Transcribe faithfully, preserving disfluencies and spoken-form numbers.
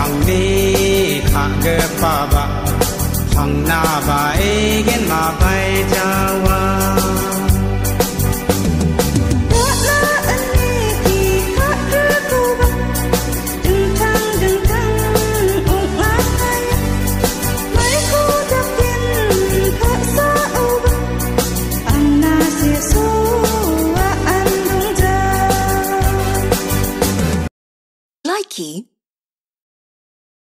đi khang gơ pa ba hang na ba e gen ma pai cha